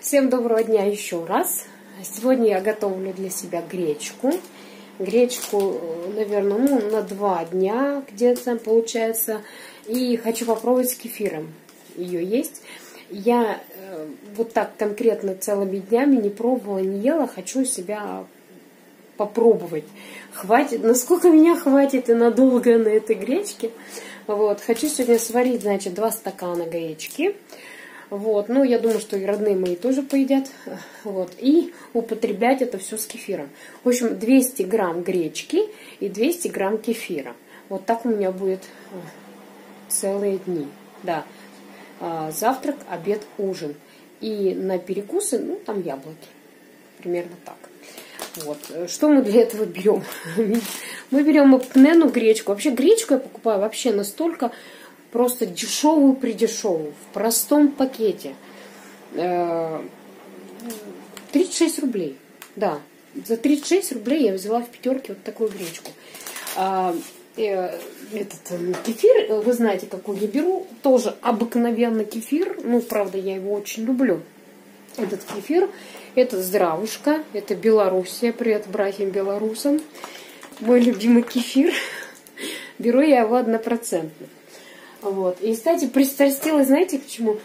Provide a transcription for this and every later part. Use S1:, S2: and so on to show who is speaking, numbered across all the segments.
S1: Всем доброго дня еще раз. Сегодня я готовлю для себя гречку. Гречку, наверное, на 2 дня где-то получается. И хочу попробовать с кефиром ее есть. Я вот так конкретно целыми днями не пробовала, не ела. Хочу себя попробовать. Хватит, насколько меня хватит и надолго на этой гречке. Вот. Хочу сегодня сварить, значит, 2 стакана гречки. Вот, ну, я думаю, что и родные мои тоже поедят. Вот, и употреблять это все с кефиром. В общем, 200 грамм гречки и 200 грамм кефира. Вот так у меня будет целые дни. Да, завтрак, обед, ужин. И на перекусы, ну, там яблоки. Примерно так. Вот, что мы для этого берем? Мы берем обыкновенную гречку. Вообще, гречку я покупаю вообще настолько... Просто дешевую-придешевую, в простом пакете. 36 рублей. Да, за 36 рублей я взяла в пятерке вот такую гречку. Кефир, вы знаете, какой я беру. Тоже обыкновенный кефир. Ну, правда, я его очень люблю. Этот кефир, это здравушка, это Белоруссия. Привет братьям белорусам. Мой любимый кефир. Беру я его 1%. Вот. И, кстати, пристрастилась, знаете, к чему?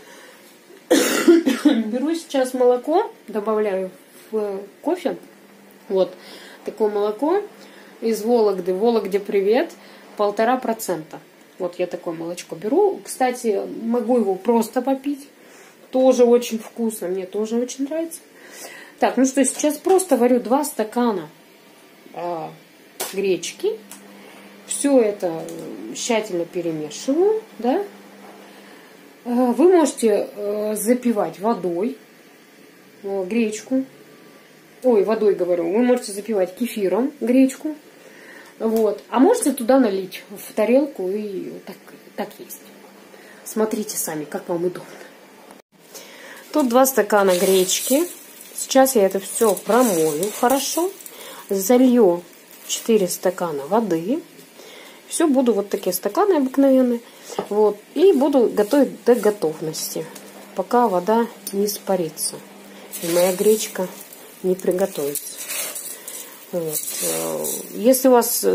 S1: Беру сейчас молоко, добавляю в кофе. Вот. Такое молоко из Вологды. Вологде привет. 1,5%. Вот я такое молочко беру. Кстати, могу его просто попить. Тоже очень вкусно. Мне тоже очень нравится. Так, ну что, сейчас просто варю 2 стакана гречки. Все это тщательно перемешиваю, да. Вы можете запивать водой гречку. Ой, водой говорю. Вы можете запивать кефиром гречку. Вот. А можете туда налить в тарелку и вот так есть. Смотрите сами, как вам удобно. Тут 2 стакана гречки. Сейчас я это все промою хорошо. Залью 4 стакана воды. Все, буду вот такие стаканы обыкновенные. Вот. И буду готовить до готовности, пока вода не испарится. И моя гречка не приготовится. Вот. Если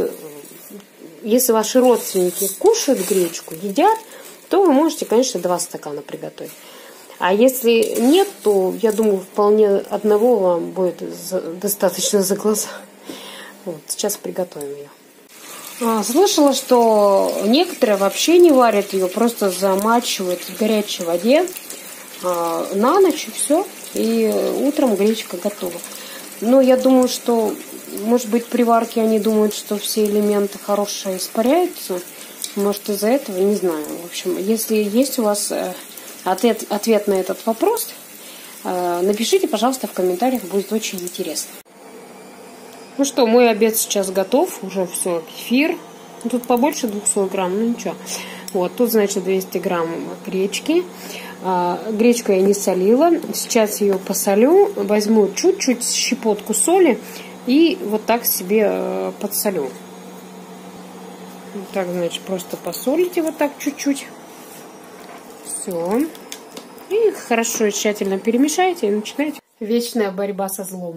S1: ваши родственники кушают гречку, едят, то вы можете, конечно, 2 стакана приготовить. А если нет, то, я думаю, вполне одного вам будет достаточно за глаза. Вот. Сейчас приготовим ее. Слышала, что некоторые вообще не варят ее, просто замачивают в горячей воде на ночь и все, и утром гречка готова. Но я думаю, что, может быть, при варке они думают, что все элементы хорошие испаряются. Может, из-за этого, не знаю. В общем, если есть у вас ответ на этот вопрос, напишите, пожалуйста, в комментариях, будет очень интересно. Ну что, мой обед сейчас готов. Уже все, кефир. Тут побольше 200 грамм, ну ничего. Вот, тут, значит, 200 грамм гречки. Гречку я не солила. Сейчас ее посолю. Возьму чуть-чуть щепотку соли и вот так себе подсолю. Вот так, значит, просто посолите вот так чуть-чуть. Все. И хорошо и тщательно перемешайте и начинайте. Вечная борьба со злом.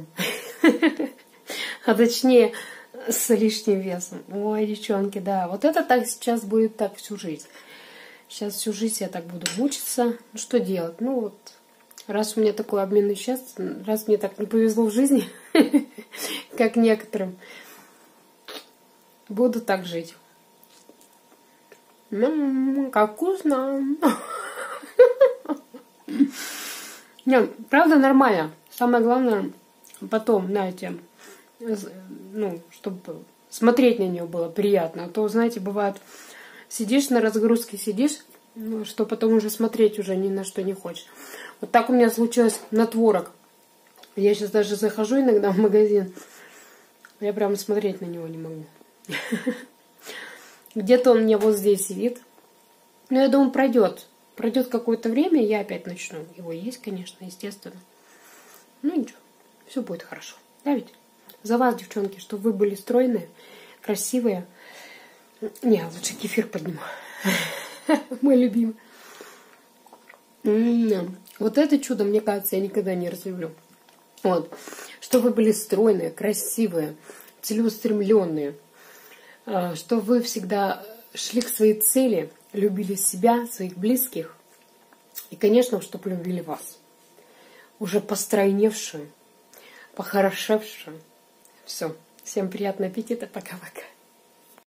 S1: А точнее, с лишним весом. Ой, девчонки, да. Вот это так сейчас будет так всю жизнь. Сейчас всю жизнь я так буду мучиться. Ну, что делать? Ну, вот, раз у меня такой обмен веществ, раз мне так не повезло в жизни, как некоторым, буду так жить. Как вкусно! Не, правда, нормально. Самое главное, потом, знаете, ну, чтобы смотреть на нее было приятно. А то, знаете, бывает, сидишь на разгрузке, сидишь, ну, что потом уже смотреть уже ни на что не хочешь. Вот так у меня случилось на творог. Я сейчас даже захожу иногда в магазин, я прямо смотреть на него не могу. Где-то он мне вот здесь сидит. Но я думаю, пройдет. Пройдет какое-то время, я опять начну его есть, конечно, естественно. Ну ничего, все будет хорошо. Да ведь? За вас, девчонки, чтобы вы были стройные, красивые. Не, лучше кефир подниму. Мой любимый. Вот это чудо, мне кажется, я никогда не разлюблю. Вот. Чтобы вы были стройные, красивые, целеустремленные, что вы всегда шли к своей цели, любили себя, своих близких, и, конечно, чтобы любили вас. Уже постройневшие, похорошевшие. Все. Всем приятного аппетита. Пока-пока.